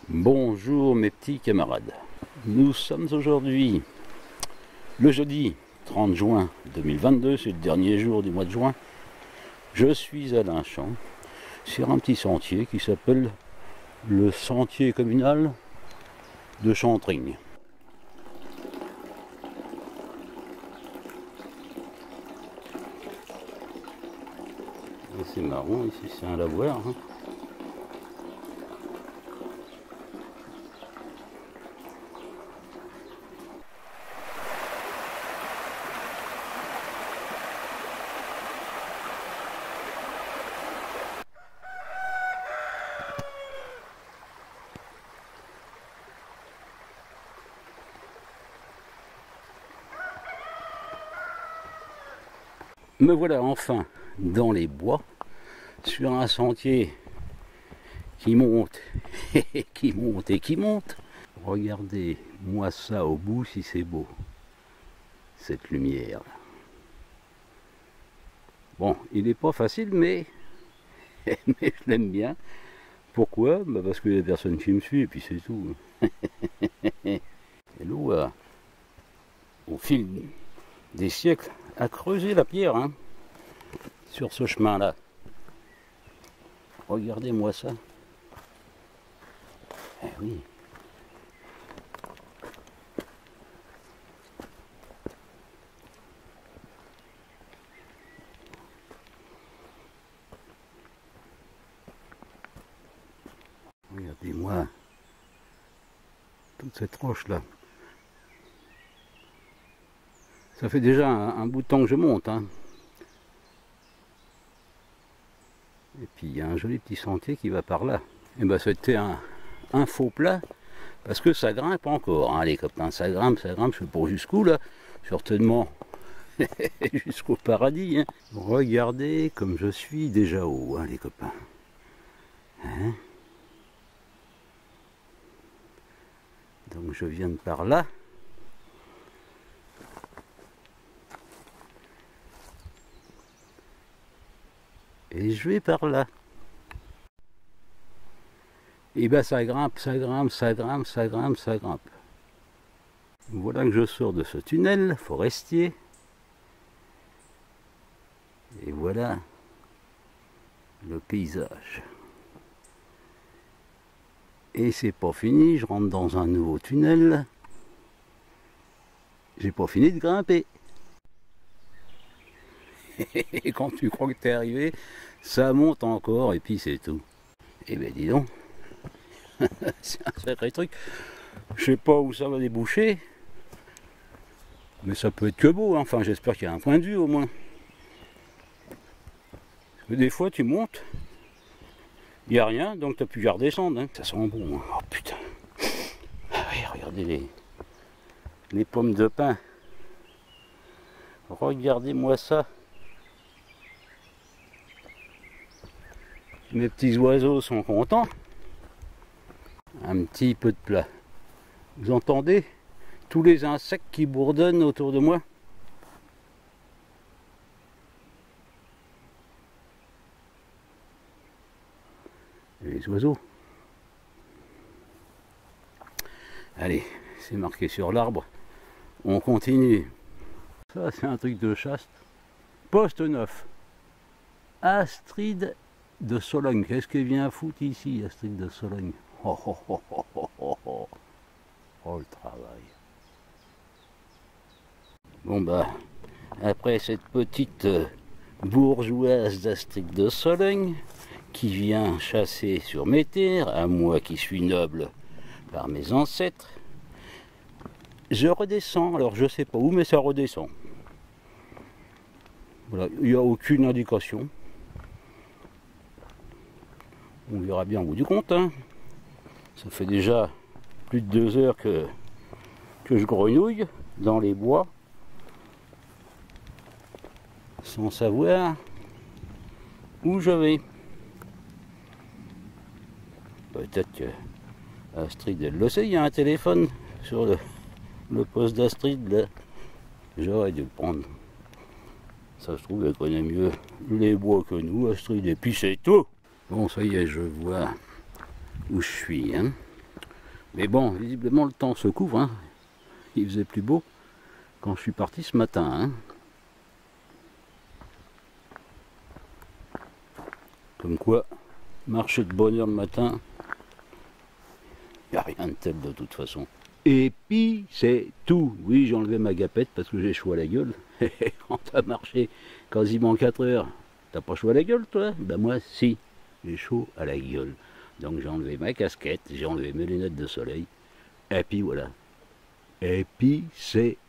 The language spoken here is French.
Bonjour mes petits camarades, nous sommes aujourd'hui le jeudi 30 juin 2022, c'est le dernier jour du mois de juin. Je suis à Linchamp sur un petit sentier qui s'appelle le sentier communal de Chantrigne. Et c'est marrant, ici c'est un lavoir. Me voilà enfin dans les bois, sur un sentier qui monte, et qui monte et qui monte. Regardez-moi ça au bout si c'est beau, cette lumière. Bon, il n'est pas facile, mais je l'aime bien. Pourquoi? Parce qu'il y a personne qui me suit, et puis c'est tout. Et l'eau, au fil des siècles, a creusé la pierre sur ce chemin-là. Regardez-moi ça. Eh oui. Regardez-moi toute cette roche-là. Ça fait déjà un bout de temps que je monte. Et puis il y a un joli petit sentier qui va par là. Et ben c'était un faux plat, parce que ça grimpe encore, les copains. Ça grimpe, je sais pas jusqu'où là. Certainement jusqu'au paradis. Regardez comme je suis déjà haut, les copains. Donc je viens de par là. Et je vais par là. Et ben ça grimpe, ça grimpe, ça grimpe, ça grimpe, ça grimpe. Voilà que je sors de ce tunnel forestier. Et voilà le paysage. Et c'est pas fini, je rentre dans un nouveau tunnel. J'ai pas fini de grimper. Et quand tu crois que t'es arrivé, ça monte encore et puis c'est tout. Et ben dis donc, c'est un sacré truc. Je sais pas où ça va déboucher, mais ça peut être que beau. Enfin, j'espère qu'il y a un point de vue au moins. Parce que des fois tu montes, il n'y a rien, donc tu as pu y redescendre. Ça sent bon. Oh putain. Ah oui, regardez les pommes de pin. Regardez-moi ça. Mes petits oiseaux sont contents. Un petit peu de plat. Vous entendez tous les insectes qui bourdonnent autour de moi? Et les oiseaux. Allez, c'est marqué sur l'arbre. On continue. Ça, c'est un truc de chaste. Poste 9. Astrid de Sologne. Qu'est-ce qu'elle vient foutre ici, Astrid de Sologne? Oh, oh, oh, oh, oh, oh, oh. Oh, le travail. Bon bah, après cette petite bourgeoise d'Astrid de Sologne, qui vient chasser sur mes terres, à moi qui suis noble par mes ancêtres, je redescends. Alors je sais pas où, mais ça redescend. Voilà, il n'y a aucune indication. On verra bien au bout du compte. Ça fait déjà plus de 2 heures que je grenouille dans les bois, sans savoir où je vais. Peut-être que Astrid elle le sait, il y a un téléphone sur le poste d'Astrid là. J'aurais dû le prendre. Ça se trouve, elle connaît mieux les bois que nous, Astrid, et puis c'est tout. Bon, ça y est, je vois où je suis. Mais bon, visiblement le temps se couvre, hein. Il faisait plus beau quand je suis parti ce matin, hein. Comme quoi, marcher de bonne heure le matin, il n'y a rien de tel de toute façon. Et puis c'est tout. Oui, j'ai enlevé ma gapette parce que j'ai chaud à la gueule. Quand t'as marché quasiment 4 heures, t'as pas chaud à la gueule toi? Ben moi si, j'ai chaud à la gueule. Donc j'ai enlevé ma casquette, j'ai enlevé mes lunettes de soleil. Et puis voilà. Et puis c'est